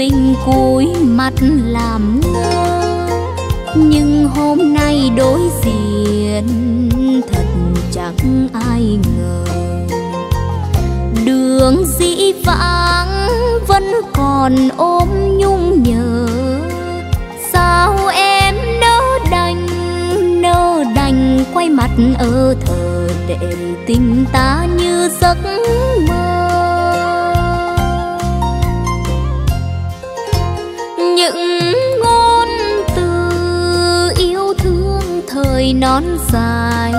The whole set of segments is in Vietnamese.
mình cúi mặt làm ngơ. Nhưng hôm nay đối diện thật chẳng ai ngờ, đường dĩ vãng vẫn còn ôm nhung nhớ. Sao em nỡ đành quay mặt ở thờ, để tình ta như giấc mơ. Những ngôn từ yêu thương thời non dài,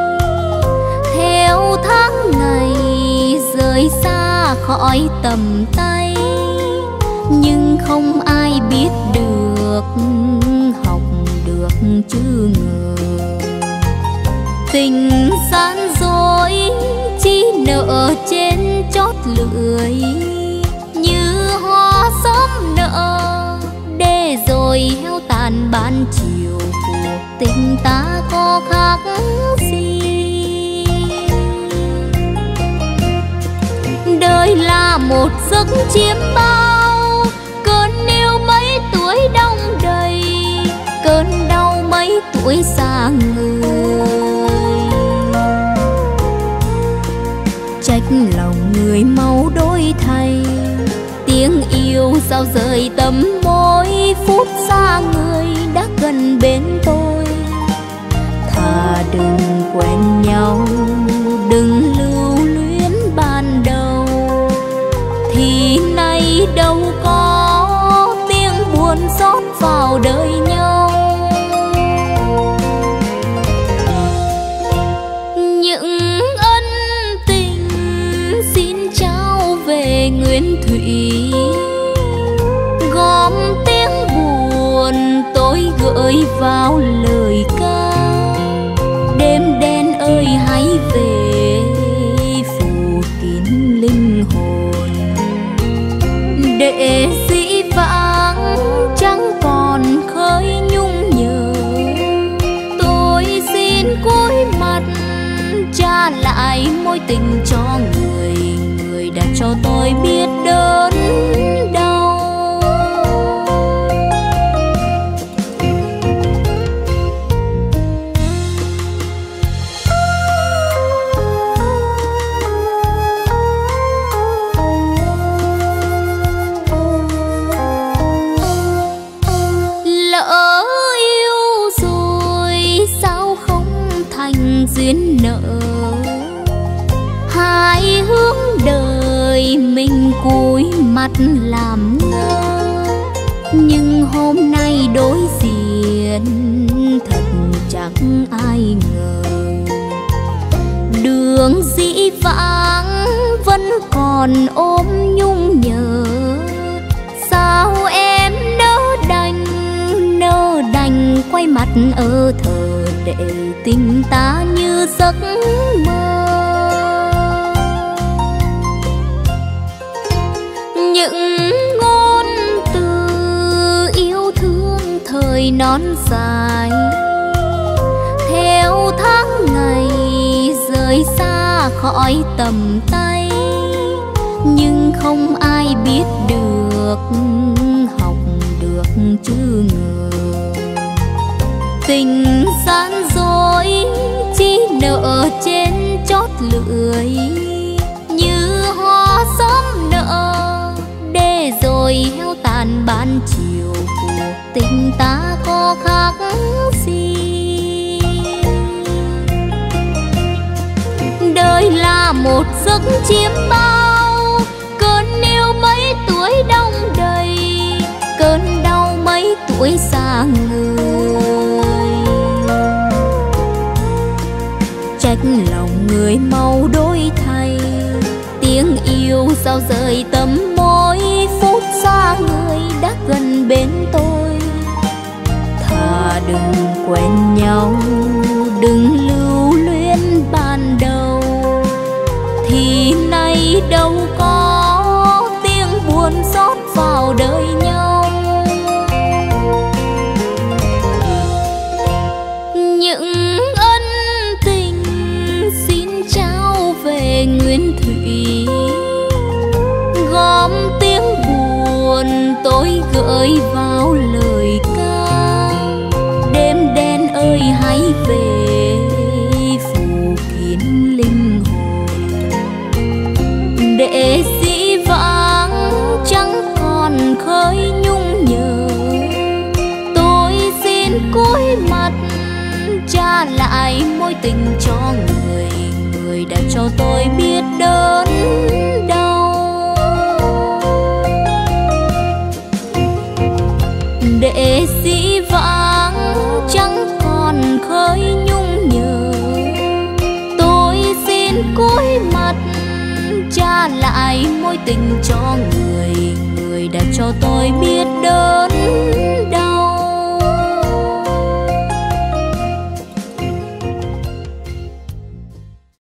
theo tháng ngày rời xa khỏi tầm tay. Nhưng không ai biết được, học được chứ ngờ. Tình gian dối chỉ nở trên chót lưỡi, như hoa sớm nở để rồi heo tàn ban chiều. Cuộc tình ta có khác gì? Đời là một giấc chiêm bao, cơn yêu mấy tuổi đong đầy, cơn đau mấy tuổi xa người. Trách lòng người mau đổi thay, tiếng yêu sao rời tầm môi. Phút xa người đã gần bên tôi, thà đừng quen nhau, đừng lưu luyến ban đầu. Thì nay đâu có tiếng buồn xót vào đời nhau. Những ân tình xin trao về nguyên thủy, gom tiếng buồn tôi gửi vào lời ca. Đêm đen ơi hãy về, phủ kín linh hồn, để dĩ vãng chẳng còn khơi nhung nhớ. Tôi xin cúi mặt trả lại mối tình cho người, người đã cho tôi biết đớn đau. Duyên nợ hai hướng đời, mình cúi mặt làm ngơ. Nhưng hôm nay đối diện thật chẳng ai ngờ, đường dĩ vãng vẫn còn ôm nhung nhớ. Sao em nỡ đành quay mặt ở thờ, để tình ta như giấc mơ. Những ngôn từ yêu thương thời non dài, theo tháng ngày rời xa khỏi tầm tay. Nhưng không ai biết được, học được chứ ngờ. Tình gian dối chỉ nở trên chót lưỡi, như hoa sớm nở để rồi heo tàn ban chiều. Cuộc tình ta có khác gì? Đời là một giấc chiêm bao, cơn yêu mấy tuổi đong đầy, cơn đau mấy tuổi xa người. Trách lòng người mau đổi thay, tiếng yêu sao rời tầm môi. Phút xa người đã gần bên tôi, thà đừng quen nhau, đừng lưu luyến ban đầu. Thì nay đâu có tiếng buồn xót vào đời nhau. Những ân tình xin trao về nguyên thủy, gom tiếng buồn tôi gửi vào lời ca. Đêm đen ơi hãy về phủ kín linh hồn, để dĩ vãng chẳng còn khơi nhung nhớ. Tôi xin cúi mặt trả lại mối tình cho người, người đã cho tôi biết đớn đau. Để dĩ vãng chẳng còn khơi nhung nhớ, tôi xin cúi mặt trả lại mối tình cho người, người đã cho tôi biết đớn